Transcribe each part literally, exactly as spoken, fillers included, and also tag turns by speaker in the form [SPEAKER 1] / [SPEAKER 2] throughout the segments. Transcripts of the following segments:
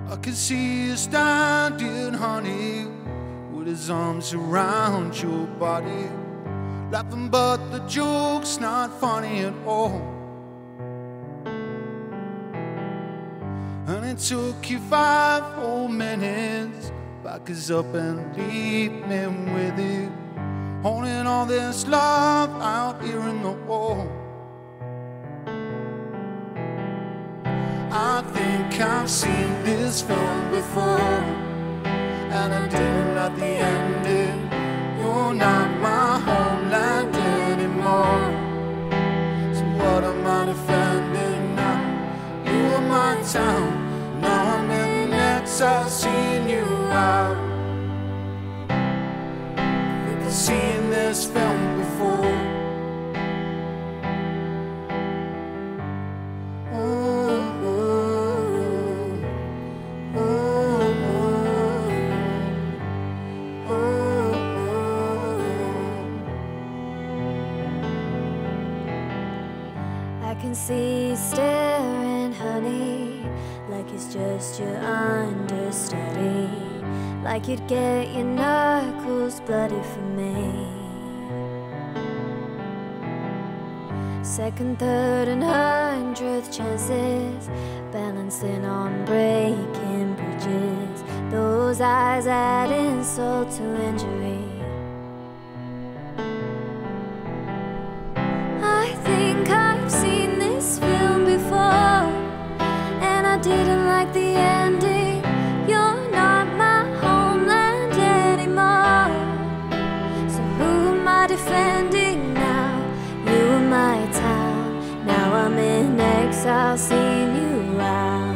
[SPEAKER 1] I can see you standing, honey, with his arms around your body, laughing but the joke's not funny at all. And it took you five whole minutes, back us up and leave me with you, holding all this love out here in the wall. I think I've seen this film before, and I didn't like the ending. You're not my homeland anymore, so what am I defending now? You were my town, now I'm in exile, seeing you out. I think I've seen this film before.
[SPEAKER 2] I can see you staring, honey, like it's just your understudy, like you'd get your knuckles bloody for me. Second, third and hundredth chances, balancing on breaking bridges, those eyes add insult to injury. I think I've seen this film before, and I didn't like the ending. You're not my homeland anymore, so who am I defending now? You were my town, now I'm in exile, seeing you out.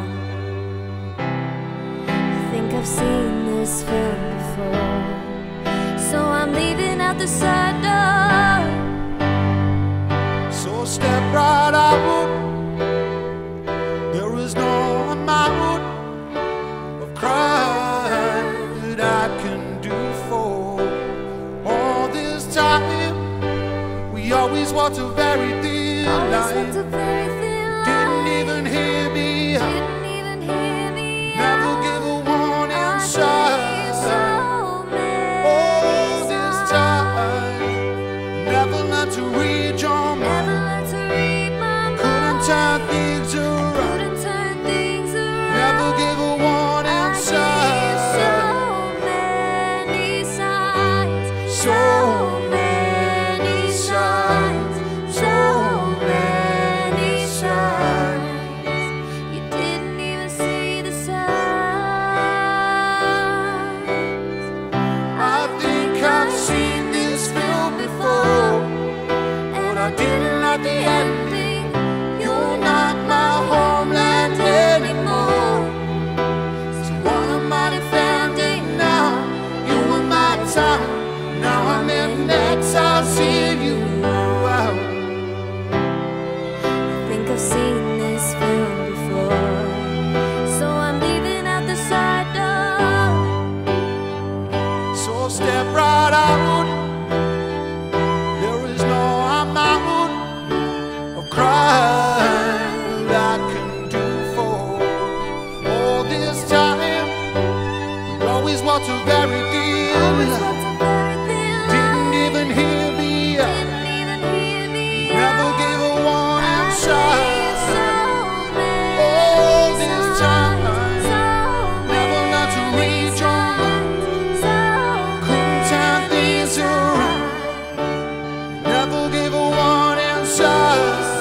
[SPEAKER 2] I think I've seen this film before, so I'm leaving out the side door.
[SPEAKER 1] So step right out, there is no amount of crime that I can do for all this time. We always walked a very thin line, didn't even hear me, never give a warning sign. All this time, never learned to read your mind. Turn things around, never give a warning sign.
[SPEAKER 2] So many signs, so many signs, so many signs. You didn't even see the signs.
[SPEAKER 1] I think I've seen this film before, but I didn't like the ending. Not my homeland anymore, so what am I defending now? You were my town, now I'm in exile, seeing you out.
[SPEAKER 2] I think I've seen this film before, so I'm leaving out the side door.
[SPEAKER 1] So step right out, there is no amount of crime I can do for all this time. We always walked a very thin line, didn't even hear me, never gave a warning sign. All this time, never learned to read your mind, couldn't turn things around, never gave a warning sign.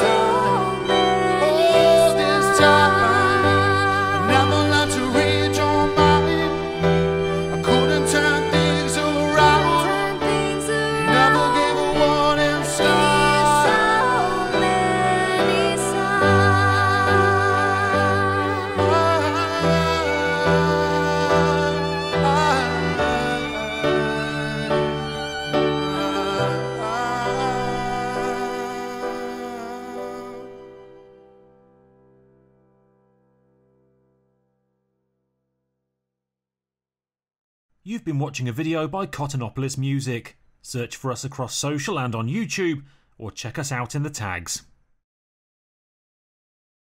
[SPEAKER 3] You've been watching a video by Cottonopolis Music. Search for us across social and on YouTube, or check us out in the tags.